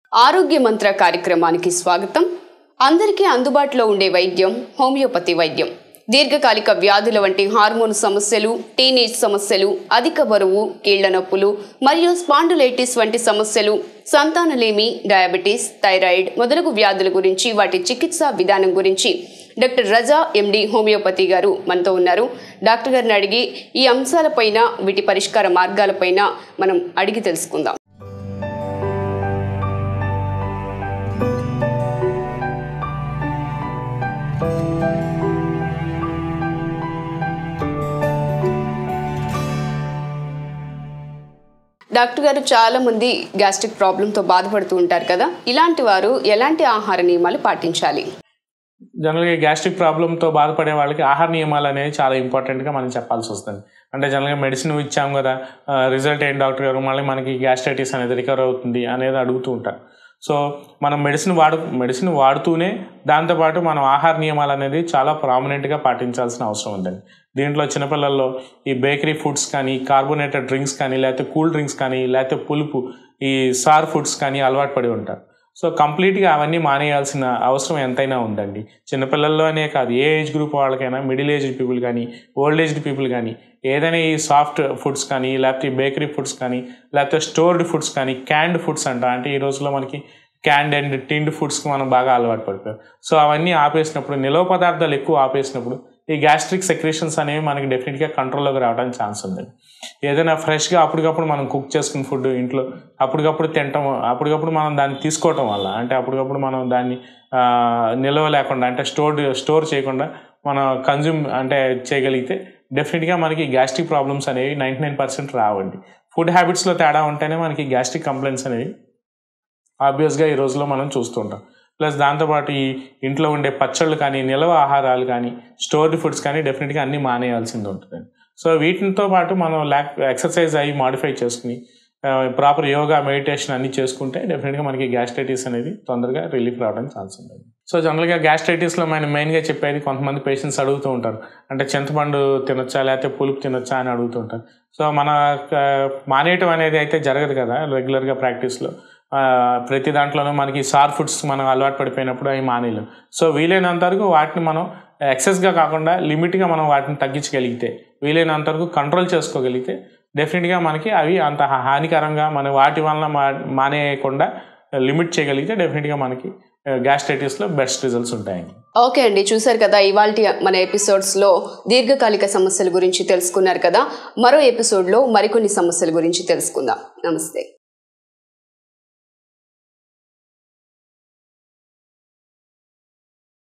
ఆరోగ్య మంత్ర కార్యక్రమానికి స్వాగతం. అందరికీ అందుబాటులో ఉండే వైద్యం హోమియోపతి వైద్యం. దీర్ఘకాలిక వ్యాధుల వంటి హార్మోన్ సమస్యలు, టీనేజ్ సమస్యలు, అధిక బరువు, కీళ్ల నొప్పులు మరియు స్పాండిలైటిస్ వంటి సమస్యలు, సంతానలేమి, డయాబెటీస్, థైరాయిడ్ మొదలగు వ్యాధుల గురించి వాటి చికిత్సా విధానం గురించి డాక్టర్ రజా ఎండి హోమియోపతి గారు మనతో ఉన్నారు. డాక్టర్ గారిని అడిగి ఈ అంశాలపైన, వీటి పరిష్కార మార్గాలపైన మనం అడిగి తెలుసుకుందాం. డాక్టర్ గారు, చాలా మంది గ్యాస్ట్రిక్ ప్రాబ్లంతో బాధపడుతూ ఉంటారు కదా, ఇలాంటి వారు ఎలాంటి ఆహార నియమాలు పాటించాలి? జనరల్గా గ్యాస్ట్రిక్ ప్రాబ్లంతో బాధపడే వాళ్ళకి ఆహార నియమాలు అనేవి చాలా ఇంపార్టెంట్గా మనం చెప్పాల్సి వస్తుంది. అంటే జనరల్గా మెడిసిన్ ఇచ్చాం కదా, రిజల్ట్ ఏంటి డాక్టర్ గారు, మళ్ళీ మనకి గ్యాస్ట్రైటిస్ అనేది రికవర్ అవుతుంది అనేది అడుగుతూ ఉంటారు. సో మనం మెడిసిన్ వాడుతూనే దాంతోపాటు మనం ఆహార నియమాలు అనేది చాలా ప్రామినెంట్గా పాటించాల్సిన అవసరం ఉందండి. దీంట్లో చిన్నపిల్లల్లో ఈ బేకరీ ఫుడ్స్ కానీ, కార్బోనేటెడ్ డ్రింక్స్ కానీ, లేకపోతే కూల్ డ్రింక్స్ కానీ, లేకపోతే పులుపు, ఈ సార్ ఫుడ్స్ కానీ అలవాటు పడి ఉంటారు. సో కంప్లీట్గా అవన్నీ మానేయాల్సిన అవసరం ఎంతైనా ఉందండి. చిన్నపిల్లల్లోనే కాదు, ఏ ఏజ్ గ్రూప్ వాళ్ళకైనా, మిడిల్ ఏజ్డ్ పీపుల్ కానీ, ఓల్డ్ ఏజ్డ్ పీపుల్ కానీ, ఏదైనా ఈ సాఫ్ట్ ఫుడ్స్ కానీ, లేకపోతే బేకరీ ఫుడ్స్ కానీ, లేకపోతే స్టోర్డ్ ఫుడ్స్ కానీ, క్యాండ్ ఫుడ్స్ అంటే ఈ రోజుల్లో మనకి క్యాండ్ అండ్ టిండ్ ఫుడ్స్కి మనం బాగా అలవాటు పడిపోయాం. సో అవన్నీ ఆపేసినప్పుడు, నిలవ పదార్థాలు ఎక్కువ ఆపేసినప్పుడు ఈ గ్యాస్ట్రిక్ సెక్రేషన్స్ అనేవి మనకి డెఫినెట్గా కంట్రోల్లోకి రావడానికి ఛాన్స్ ఉంది. ఏదైనా ఫ్రెష్గా అప్పటికప్పుడు మనం కుక్ చేసుకున్న ఫుడ్ ఇంట్లో అప్పటికప్పుడు తినటం, అప్పటికప్పుడు మనం దాన్ని తీసుకోవటం వల్ల, అంటే అప్పటికప్పుడు మనం దాన్ని నిల్వ లేకుండా, అంటే స్టోర్ చేయకుండా మనం కన్జ్యూమ్ చేయగలిగితే డెఫినెట్గా మనకి గ్యాస్ట్రిక్ ప్రాబ్లమ్స్ అనేవి 99% రావండి. ఫుడ్ హ్యాబిట్స్లో తేడా ఉంటేనే మనకి గ్యాస్ట్రిక్ కంప్లైంట్స్ అనేవి ఆబ్వియస్గా ఈ రోజుల్లో మనం చూస్తుంటాం. ప్లస్ దాంతోపాటు ఈ ఇంట్లో ఉండే పచ్చళ్ళు కానీ, నిల్వ ఆహారాలు కానీ, స్టోర్డ్ ఫుడ్స్ కానీ డెఫినెట్గా అన్నీ మానేయాల్సింది ఉంటుందండి. సో వీటితో పాటు మనం ఎక్సర్సైజ్ అయ్యి మాడిఫై చేసుకుని ప్రాపర్ యోగా, మెడిటేషన్ అన్నీ చేసుకుంటే డెఫినెట్గా మనకి గ్యాస్ట్రైటిస్ అనేది తొందరగా రిలీఫ్ రావడానికి ఛాన్స్ ఉంది. సో జనరల్గా గ్యాస్ట్రైటిస్లో మనం మెయిన్గా చెప్పేది, కొంతమంది పేషెంట్స్ అడుగుతూ ఉంటారు, అంటే చింతపండు తినొచ్చా లేకపోతే పులుపు తినొచ్చా అని అడుగుతూ ఉంటారు. సో మన మానేయటం అనేది అయితే జరగదు కదా రెగ్యులర్గా ప్రాక్టీస్లో. ప్రతి దాంట్లోనూ మనకి సార్ ఫుడ్స్ మనం అలవాటు పడిపోయినప్పుడు అవి మానేయలేం. సో వీలైనంత వరకు వాటిని మనం ఎక్సెస్గా కాకుండా లిమిట్గా మనం వాటిని తగ్గించగలిగితే, వీలైనంత వరకు కంట్రోల్ చేసుకోగలిగితే డెఫినెట్గా మనకి అవి అంత హానికరంగా మన వాటి వలన మానేయకుండా లిమిట్ చేయగలిగితే డెఫినెట్గా మనకి గ్యాస్ట్రైటిస్లో బెస్ట్ రిజల్ట్స్ ఉంటాయండి. ఓకే అండి, చూసారు కదా, ఇవాల్టి మన ఎపిసోడ్స్లో దీర్ఘకాలిక సమస్యల గురించి తెలుసుకున్నారు కదా. మరో ఎపిసోడ్లో మరికొన్ని సమస్యల గురించి తెలుసుకుందాం. నమస్తే.